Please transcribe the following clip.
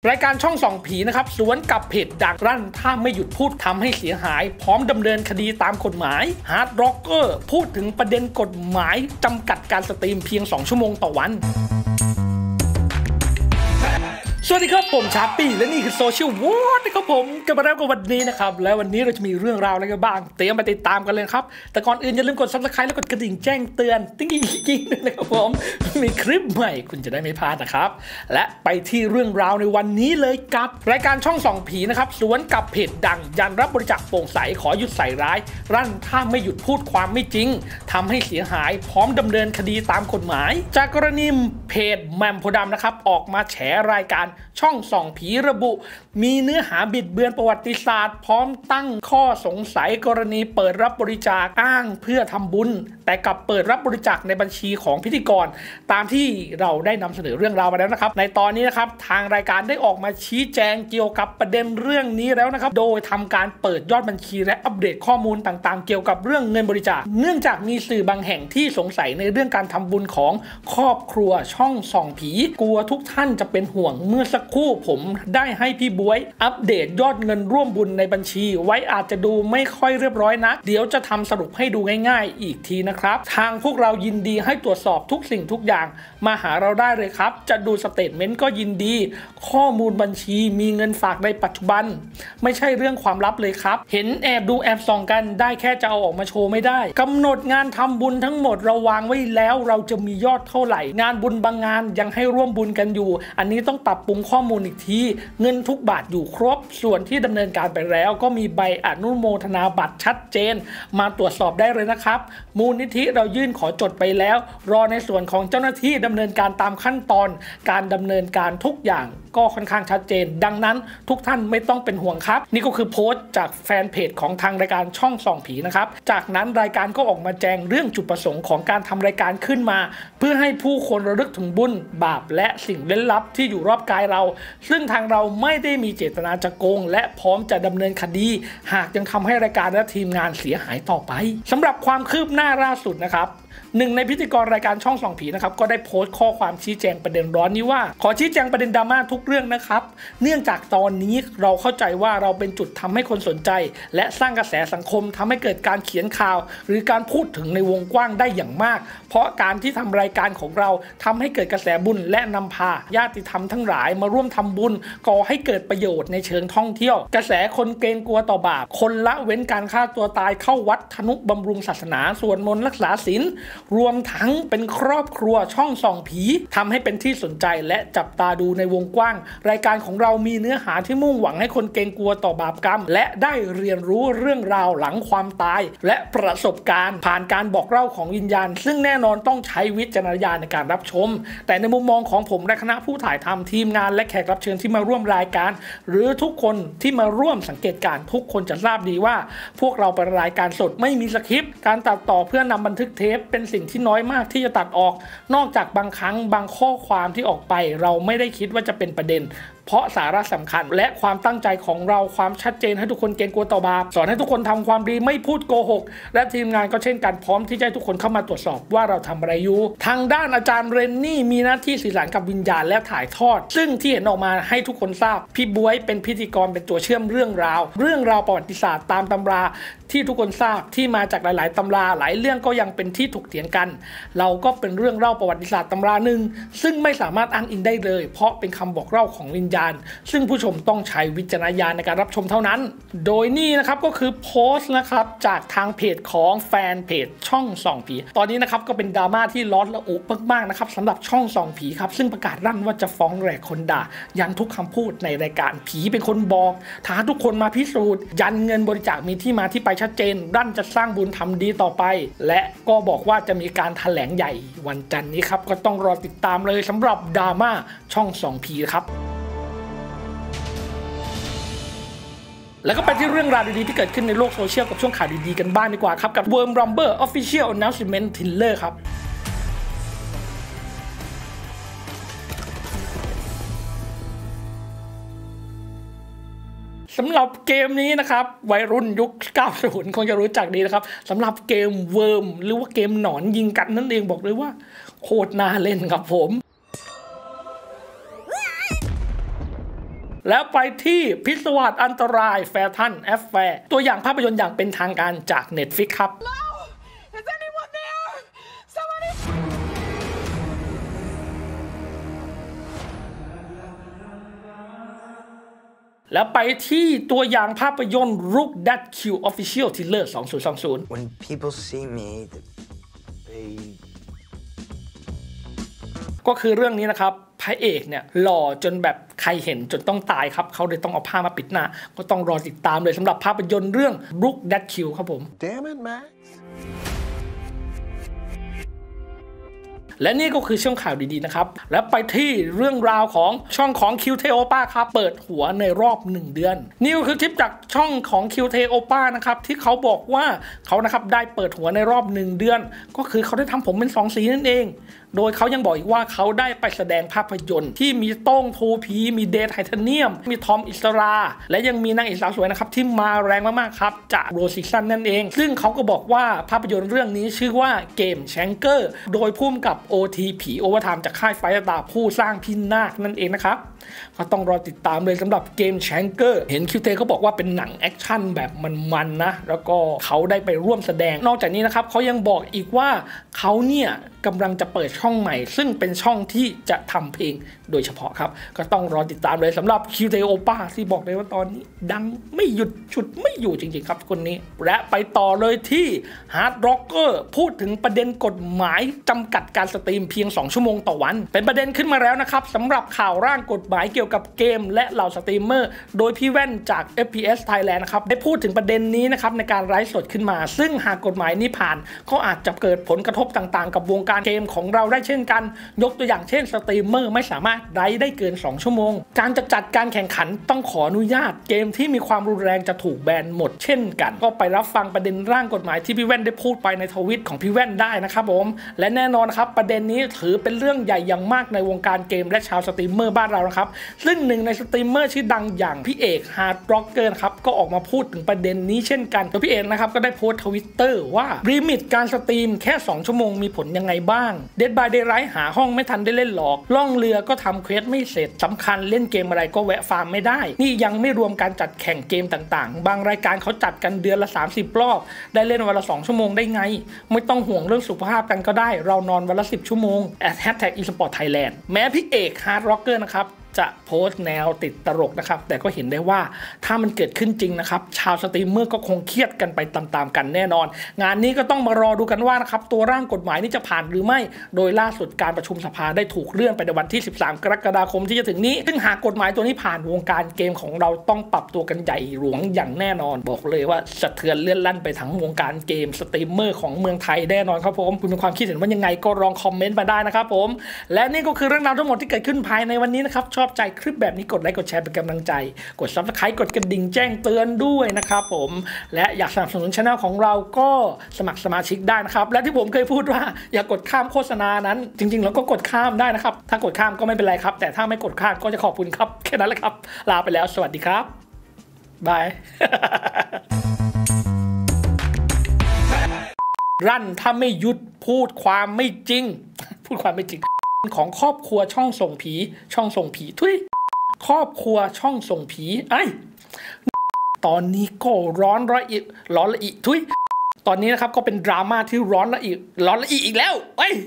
รายการช่องส่องผีนะครับสวนกับเพจดังรั่นถ้าไม่หยุดพูดทำให้เสียหายพร้อมดำเนินคดีตามกฎหมายฮาร์ดร็อกเกอร์พูดถึงประเด็นกฎหมายจำกัดการสตรีมเพียง2 ชั่วโมงต่อวันสวัสดีครับผมชาร์ปี้และนี่คือโซเชียลวอร์นะครับผมกลับมาแล้วกับวันนี้นะครับแล้ววันนี้เราจะมีเรื่องราวอะไรกันบ้างเตรียมไปติดตามกันเลยครับแต่ก่อนอื่นอย่าลืมกด Subscribe แล้วกดกระดิ่งแจ้งเตือนติ๊งกิ๊งนะครับผมมีคลิปใหม่คุณจะได้ไม่พลาดนะครับและไปที่เรื่องราวในวันนี้เลยกับรายการช่องส่องผีนะครับสวนกับเพจดังยันรับบริจาคโปร่งใสขอหยุดใส่ร้ายรั่นถ้าไม่หยุดพูดความไม่จริงทำให้เสียหายพร้อมดำเนินคดีตามกฎหมายจากกรณีเพจแมมโพดำนะครับออกมาแฉรายการช่องส่องผีระบุมีเนื้อหาบิดเบือนประวัติศาสตร์พร้อมตั้งข้อสงสัยกรณีเปิดรับบริจาคอ้างเพื่อทำบุญแต่กลับเปิดรับบริจาคในบัญชีของพิธีกรตามที่เราได้นำเสนอเรื่องราวมาแล้วนะครับในตอนนี้นะครับทางรายการได้ออกมาชี้แจงเกี่ยวกับประเด็นเรื่องนี้แล้วนะครับโดยทำการเปิดยอดบัญชีและอัปเดตข้อมูลต่างๆเกี่ยวกับเรื่องเงินบริจาคเนื่องจากมีสื่อบางแห่งที่สงสัยในเรื่องการทำบุญของครอบครัวช่องส่องผีกลัวทุกท่านจะเป็นห่วงเมื่อสักครู่ผมได้ให้พี่บ๊วยอัปเดตยอดเงินร่วมบุญในบัญชีไว้อาจจะดูไม่ค่อยเรียบร้อยนะเดี๋ยวจะทำสรุปให้ดูง่ายๆอีกทีนะครับทางพวกเรายินดีให้ตรวจสอบทุกสิ่งทุกอย่างมาหาเราได้เลยครับจะดูสเตทเมนต์ก็ยินดีข้อมูลบัญชีมีเงินฝากในปัจจุบันไม่ใช่เรื่องความลับเลยครับเห็นแอบดูแอบส่องกันได้แค่จะเอาออกมาโชว์ไม่ได้กำหนดงานทำบุญทั้งหมดเราวางไว้แล้วเราจะมียอดเท่าไหร่งานบุญบางงานยังให้ร่วมบุญกันอยู่อันนี้ต้องปรับปรุงข้อมูลอีกทีเงินทุกบาทอยู่ครบส่วนที่ดำเนินการไปแล้วก็มีใบอนุโมทนาบัตรชัดเจนมาตรวจสอบได้เลยนะครับมูลนิธิเรายื่นขอจดไปแล้วรอในส่วนของเจ้าหน้าที่ดำเนินการตามขั้นตอนการดำเนินการทุกอย่างก็ค่อนข้างชัดเจนดังนั้นทุกท่านไม่ต้องเป็นห่วงครับนี่ก็คือโพสต์จากแฟนเพจของทางรายการช่องส่องผีนะครับจากนั้นรายการก็ออกมาแจ้งเรื่องจุดประสงค์ของการทำรายการขึ้นมาเพื่อให้ผู้คนระลึกถึงบุญบาปและสิ่งลึกลับที่อยู่รอบกายเราซึ่งทางเราไม่ได้มีเจตนาจะโกงและพร้อมจะดำเนินคดีหากยังทำให้รายการและทีมงานเสียหายต่อไปสำหรับความคืบหน้าล่าสุดนะครับหนึ่งในพิธีกรรายการช่องส่องผีนะครับก็ได้โพสต์ข้อความชี้แจงประเด็นร้อนนี้ว่าขอชี้แจงประเด็นดราม่าทุกเรื่องนะครับเนื่องจากตอนนี้เราเข้าใจว่าเราเป็นจุดทำให้คนสนใจและสร้างกระแสสังคมทำให้เกิดการเขียนข่าวหรือการพูดถึงในวงกว้างได้อย่างมากเพราะการที่ทำรายการของเราทำให้เกิดกระแสบุญและนำพาญาติธรรมทั้งหลายมาร่วมทำบุญก่อให้เกิดประโยชน์ในเชิงท่องเที่ยวกระแสคนเกรงกลัวต่อบาปคนละเว้นการฆ่าตัวตายเข้าวัดทนุบำรุงศาสนาสวดมนต์รักษาศีลรวมทั้งเป็นครอบครัวช่องส่องผีทำให้เป็นที่สนใจและจับตาดูในวงกว้างรายการของเรามีเนื้อหาที่มุ่งหวังให้คนเกรงกลัวต่อบาปกรรมและได้เรียนรู้เรื่องราวหลังความตายและประสบการณ์ผ่านการบอกเล่าของวิญญาณซึ่งแน่นอนต้องใช้วิจารณญาณในการรับชมแต่ในมุมมองของผมและคณะผู้ถ่ายทำทีมงานและแขกรับเชิญที่มาร่วมรายการหรือทุกคนที่มาร่วมสังเกตการณ์ทุกคนจะทราบดีว่าพวกเราเป็นรายการสดไม่มีสคริปต์การตัดต่อเพื่อนำบันทึกเทปเป็นสิ่งที่น้อยมากที่จะตัดออกนอกจากบางครั้งบางข้อความที่ออกไปเราไม่ได้คิดว่าจะเป็นประเด็นเพราะสาระสำคัญและความตั้งใจของเราความชัดเจนให้ทุกคนเกรงกลัวต่อบาปสอนให้ทุกคนทำความดีไม่พูดโกหกและทีมงานก็เช่นกันพร้อมที่จะให้ทุกคนเข้ามาตรวจสอบว่าเราทำอะไรอยู่ทางด้านอาจารย์เรนนี่มีหน้าที่สื่อสารกับวิญญาณและถ่ายทอดซึ่งที่เห็นออกมาให้ทุกคนทราบพี่บ๊วยเป็นพิธีกรเป็นตัวเชื่อมเรื่องราวประวัติศาสตร์ตามตำราที่ทุกคนทราบที่มาจากหลายๆตำราหลายเรื่องก็ยังเป็นที่ถกเถียงกันเราก็เป็นเรื่องเล่าประวัติศาสตร์ตำราหนึ่งซึ่งไม่สามารถอ้างอิงได้เลยเพราะเป็นคำบอกเล่าของวิญญาณซึ่งผู้ชมต้องใช้วิจารณญาณในการรับชมเท่านั้นโดยนี่นะครับก็คือโพสต์นะครับจากทางเพจของแฟนเพจช่องส่องผีตอนนี้นะครับก็เป็นดราม่าที่ร้อนระอุมากๆนะครับสำหรับช่องส่องผีครับซึ่งประกาศรั่นว่าจะฟ้องแหลกคนด่ายันทุกคำพูดในรายการผีเป็นคนบอกท้าทุกคนมาพิสูจน์ยันเงินบริจาคมีที่มาที่ไปชัดเจนรั่นจะสร้างบุญทำดีต่อไปและก็บอกว่าจะมีการแถลงใหญ่วันจันทร์นี้ครับก็ต้องรอติดตามเลยสำหรับดราม่าช่องส่องผีครับแล้วก็ไปที่เรื่องราวดีๆที่เกิดขึ้นในโลกโซเชียลกับช่วงข่าวดีๆกันบ้างดีกว่าครับกับ Worm Rumble Official Announcement Trailer ครับสำหรับเกมนี้นะครับวัยรุ่นยุค 90 คงจะรู้จักดีนะครับสำหรับเกม Worm หรือว่าเกมหนอนยิงกันนั่นเองบอกเลยว่าโคตรน่าเล่นครับผมแล้วไปที่พิศวาสอันตรายแฟชั่นแอฟแฟร์ตัวอย่างภาพยนตร์อย่างเป็นทางการจาก Netflix ครับแล้วไปที่ตัวอย่างภาพยนตร์ Look That Kill Official Thriller 2020 When people see me, they ก็คือเรื่องนี้นะครับพระเอกเนี่ยหล่อจนแบบใครเห็นจนต้องตายครับเขาเลยต้องเอาผ้ามาปิดหน้าก็ต้องรอติดตามเลยสำหรับภาพยนตร์เรื่อง Look That Kill ครับผม Damn it, Max. และนี่ก็คือช่วงข่าวดีๆนะครับและไปที่เรื่องราวของช่องของ QT Opa ครับเปิดหัวในรอบ1เดือนนี่ก็คือคลิปจากช่องของ QT Opa นะครับที่เขาบอกว่าเขานะครับได้เปิดหัวในรอบ1เดือนก็คือเขาได้ทำผมเป็น2สีนั่นเองโดยเขายังบอกอีกว่าเขาได้ไปแสดงภาพยนตร์ที่มีโต้งทูพีมีเดทไทเทเนียมมีทอมอิสราและยังมีนางเอกสาวสวยนะครับที่มาแรงมากๆครับจากโรซิซันนั่นเองซึ่งเขาก็บอกว่าภาพยนตร์เรื่องนี้ชื่อว่าเกมแชงเกอร์โดยพุ่มกับ OT ผีโอเวอร์ไทม์จากค่ายไฟตาผู้สร้างพินาศนั่นเองนะครับก็ต้องรอติดตามเลยสำหรับเกมแชงเกอร์เห็นคิวเทเขาบอกว่าเป็นหนังแอคชั่นแบบมันๆนะแล้วก็เขาได้ไปร่วมแสดงนอกจากนี้นะครับเขายังบอกอีกว่าเขาเนี่ยกำลังจะเปิดช่องใหม่ซึ่งเป็นช่องที่จะทำเพลงโดยเฉพาะครับก็ต้องรอติดตามเลยสำหรับคิวเทโอป้าที่บอกเลยว่าตอนนี้ดังไม่หยุดฉุดไม่อยู่จริงๆครับคนนี้และไปต่อเลยที่ฮาร์ดร็อกเกอร์พูดถึงประเด็นกฎหมายจำกัดการสตรีมเพียง2ชั่วโมงต่อวันเป็นประเด็นขึ้นมาแล้วนะครับสำหรับข่าวร่างกฎหมายเกี่ยวกับเกมและเหล่าสตรีมเมอร์โดยพี่แว่นจาก FPS Thailand นะครับได้พูดถึงประเด็นนี้นะครับในการไลฟ์สดขึ้นมาซึ่งหากกฎหมายนี้ผ่านก็อาจจะเกิดผลกระทบต่างๆกับวงการเกมของเราได้เช่นกันยกตัวอย่างเช่นสตรีมเมอร์ไม่สามารถไลฟ์ได้เกิน2ชั่วโมงการจะจัดการแข่งขันต้องขออนุญาตเกมที่มีความรุนแรงจะถูกแบนหมดเช่นกันก็ไปรับฟังประเด็นร่างกฎหมายที่พี่แว่นได้พูดไปในทวิตของพี่แว่นได้นะครับผมและแน่นอนครับประเด็นนี้ถือเป็นเรื่องใหญ่อย่างมากในวงการเกมและชาวสตรีมเมอร์บ้านเรานะครับซึ่งหนึ่งในสตรีมเมอร์ชื่อดังอย่างพี่เอกฮาร์ดร็อกเกอร์ครับก็ออกมาพูดถึงประเด็นนี้เช่นกันโดยพี่เอกนะครับก็ได้โพสต์ทวิตเตอร์ว่าลิมิตการสตรีมแค่2ชั่วโมงมีผลยังไงบ้าง Dead by Daylight หาห้องไม่ทันได้เล่นหรอกล่องเรือก็ทำเควสไม่เสร็จสำคัญเล่นเกมอะไรก็แวะฟาร์มไม่ได้นี่ยังไม่รวมการจัดแข่งเกมต่างๆบางรายการเขาจัดกันเดือนละ30รอบได้เล่นวันละ2ชั่วโมงได้ไงไม่ต้องห่วงเรื่องสุขภาพกันก็ได้เรานอนวันละ10ชั่วโมง@eSportThailand แม้พี่เอกฮาร์ดร็อกเกอร์นะครับจะโพสต์แนวติดตลกนะครับแต่ก็เห็นได้ว่าถ้ามันเกิดขึ้นจริงนะครับชาวสตรีมเมอร์ก็คงเครียดกันไปตามๆกันแน่นอนงานนี้ก็ต้องมารอดูกันว่านะครับตัวร่างกฎหมายนี้จะผ่านหรือไม่โดยล่าสุดการประชุมสภาได้ถูกเลื่อนไปในวันที่13กรกฎาคมที่จะถึงนี้ซึ่งหากกฎหมายตัวนี้ผ่านวงการเกมของเราต้องปรับตัวกันใหญ่หลวงอย่างแน่นอนบอกเลยว่าสะเทือนเลื่อนลั่นไปทั้งวงการเกมสตรีมเมอร์ของเมืองไทยแน่นอนครับผมคุณมีความคิดเห็นว่ายังไงก็ลองคอมเมนต์มาได้นะครับผมและนี่ก็คือเรื่องราวทั้งหมดที่เกิดขึ้นภายในวันนี้นะครับชอบใจคลิปแบบนี้กดไลค์กดแชร์เป็นกำลังใจกด Subscribe กดกระดิ่งแจ้งเตือนด้วยนะครับผมและอยากสนับสนุนช่องของเราก็สมัครสมาชิกได้นะครับและที่ผมเคยพูดว่าอย่ากดข้ามโฆษณานั้นจริงๆเราก็กดข้ามได้นะครับถ้ากดข้ามก็ไม่เป็นไรครับแต่ถ้าไม่กดข้ามก็จะขอบคุณครับแค่นั้นแหละครับลาไปแล้วสวัสดีครับบายรั่นถ้าไม่หยุดพูดความไม่จริงของครอบครัวช่องส่งผีทุยครอบครัวช่องส่งผีตอนนี้ก็ร้อนระอิทุยตอนนี้นะครับก็เป็นดราม่าที่ร้อนระอิอีกแล้ว